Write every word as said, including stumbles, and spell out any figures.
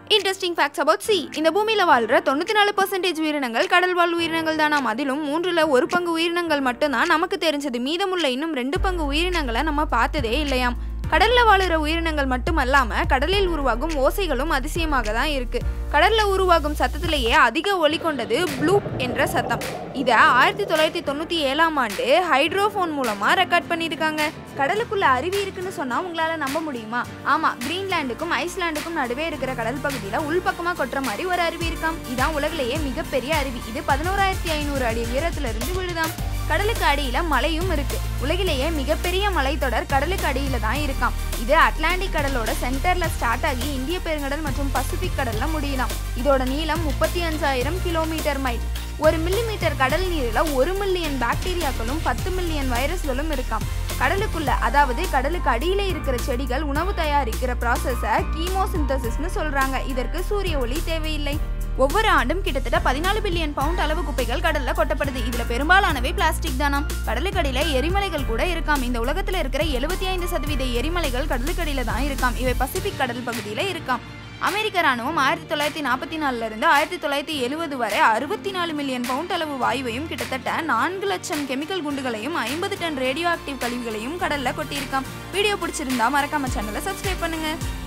Interesting facts about sea. இந்த பூமியில வாழ்ற தொண்ணூத்தி நாலு சதவீதம் உயிரினங்கள் கடல் வாழ் உயிரினங்கள் தானாம். அதிலும் மூன்றுல ஒரு பங்கு உயிரினங்கள் மட்டும்தான் நமக்கு தெரிஞ்சது. மீதமுள்ள இன்னும் ரெண்டு பங்கு உயிரினங்களை நம்ம பார்த்ததே இல்லையாம். கடல்ல வாழுற உயிரினங்கள் மட்டுமல்லாம கடலில் உருவாகும் ஓசைகளும் அதிசயமாக தான் இருக்கு. கடல்ல உருவாகும் சத்தத்திலேயே அதிக ஒலி கொண்டது ப்ளூப் என்ற சத்தம். இத ஆயிரத்தி தொள்ளாயிரத்தி தொண்ணூத்தி ஏழாம் ஆண்டு ஹைட்ரோஃபோன் மூலமா ரெக்கார்ட் பண்ணியிருக்காங்க. கடலுக்குள்ள அருவி இருக்குன்னு சொன்னா உங்களால நம்ப முடியுமா? ஆமா, கிரீன்லாண்டுக்கும் ஐஸ்லாண்டுக்கும் நடுவே இருக்கிற கடல் பகுதியில உள்பக்கமா கொட்டுற மாதிரி ஒரு அருவி இருக்காம். இதான் உலகிலேயே மிகப்பெரிய அருவி. இது பதினோராயிரத்தி ஐநூறு அடி உயரத்துல இருந்து விழுதாம். கடலுக்கு அடியில மலையும் இருக்கு. உலகிலேயே மிகப்பெரிய மலைத்தொடர் கடலுக்கு அடியில தான் இருக்காம். இது அட்லாண்டிக் கடலோட சென்டர்ல ஸ்டார்ட் ஆகி இந்திய பெருங்கடல் மற்றும் பசிபிக் கடல்ல முடியலாம். இதோட நீளம் முப்பத்தி அஞ்சாயிரம் கிலோமீட்டர் மைல். ஒரு மில்லி மீட்டர் கடல் நீரில் ஒரு மில்லியன் பாக்டீரியாக்களும் பத்து மில்லியன் வைரஸ்களும் இருக்காம். கடலுக்குள்ள, அதாவது கடலுக்கு அடியில இருக்கிற செடிகள் உணவு தயாரிக்கிற ப்ராசஸை கீமோசிந்தசிஸ்னு சொல்றாங்க. இதற்கு சூரிய ஒளி தேவையில்லை. ஒவ்வொரு ஆண்டும் கிட்டத்தட்ட பதினாலு பில்லியன் பவுண்ட் அளவு குப்பைகள் கடல்ல கொட்டப்படுது. இதுல பெரும்பாலானவை பிளாஸ்டிக் தானாம். கடலுக்கடியில எரிமலைகள் கூட இருக்காம். இந்த உலகத்துல இருக்கிற எழுபத்தி ஐந்து சதவீத எரிமலைகள் கடலுக்கடியில தான் இருக்காம். இவை பசிபிக் கடல் பகுதியில இருக்காம். அமெரிக்க ராணுவம் ஆயிரத்தி தொள்ளாயிரத்தி நாற்பத்தி நாலுல இருந்து ஆயிரத்தி தொள்ளாயிரத்தி எழுபது வரை அறுபத்தி நாலு மில்லியன் பவுண்ட் அளவு வாயுவையும் கிட்டத்தட்ட நான்கு லட்சம் கெமிக்கல் குண்டுகளையும் ஐம்பது டன் ரேடியோ ஆக்டிவ் கழிவுகளையும் கடல்ல கொட்டியிருக்காம். வீடியோ பிடிச்சிருந்தா மறக்காம சேனலை சப்ஸ்கிரைப் பண்ணுங்க.